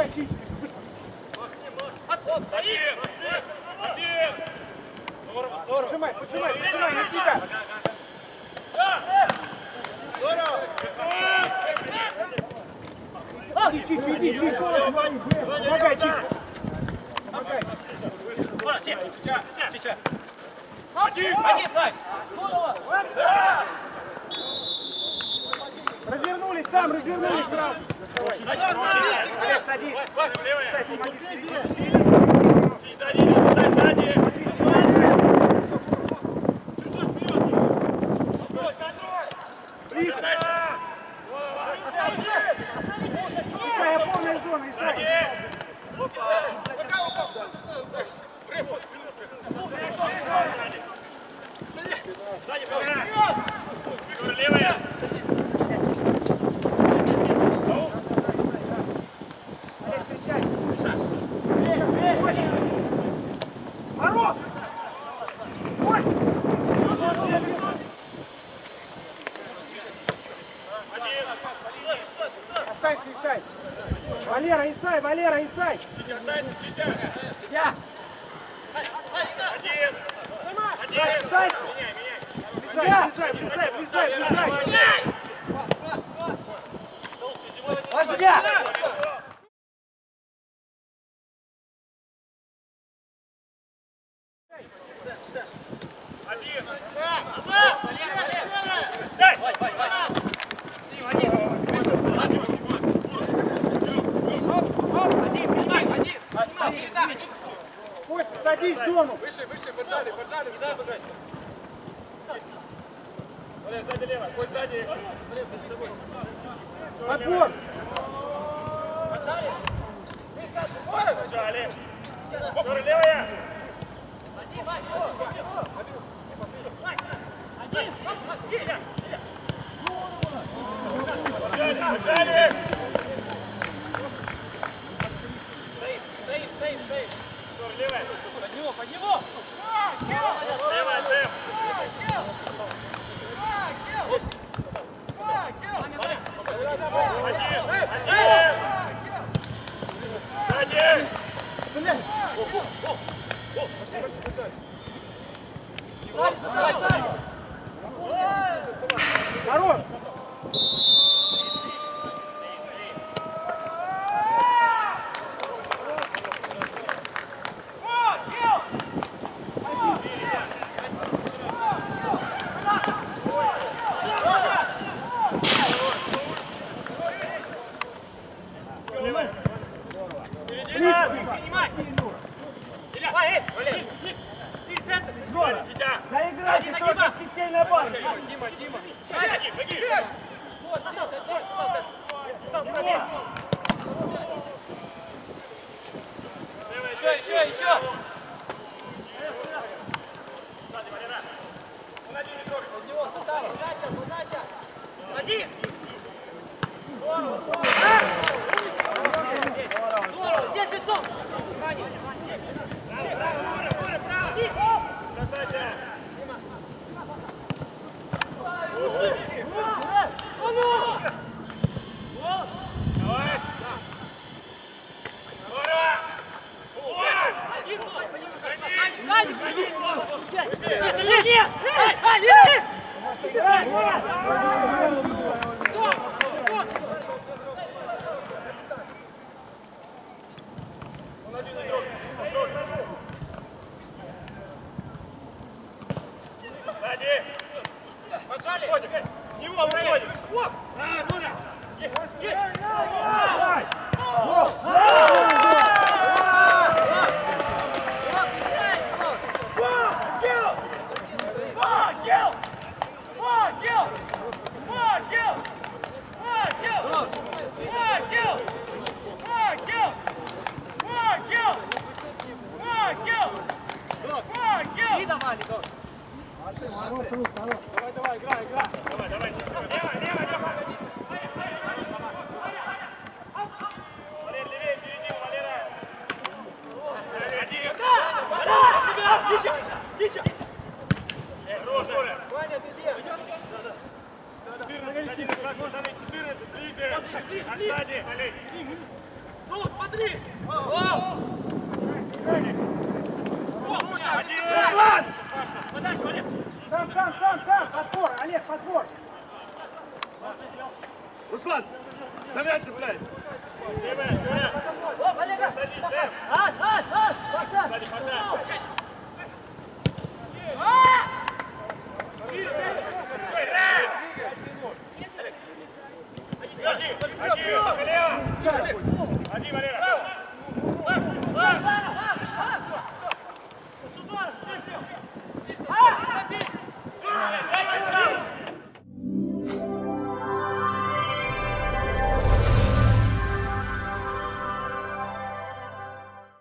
Мочить! Один! Здорово! Поджимай, на тебя! Здорово! Иди, чуть! Помогай, чуть! Помогай! Сейчас! Один, Сань! Развернулись сразу! Олег, садись! Сзади! Ближе! Какая полная зона, Исай! Левая! Мороз! Останься, Исай! Валера, Исай! Я! Один! Дальше! Влезай! Судья! Один! Костя, садись в зону! Выше, поджали, сюда бежать. Валя, сзади лево, Кость сзади. Подбор! Поджали. Чёрт, левая. Поджали. Стоит. Чёрт, левая. Под него. Левая, Сэм. Хорош! Заиграйте, только Кисей на банке! Дима! Еще! Один! Здорово! Здесь лицом! Давай, играй! Давай! Лево! Валер, левее, середину, Валера! Один! Ровно! Ваня, ты где? 14, ближе! Сзади, Олег! Ну, смотри! Руслан! Подать, Валер! Там, подбор, Олег, подбор. Руслан, за мяч цепляйся. Садись, Дэв. Сзади, Паша. Один, Валера.